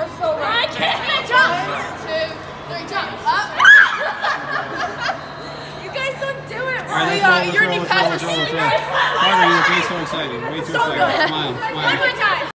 are so right. I can't jump. 1, 2, 3, jump. Up. You guys don't do it right. You're in the passes. Carter, you're way so excited. Way too excited. Smile. One more time.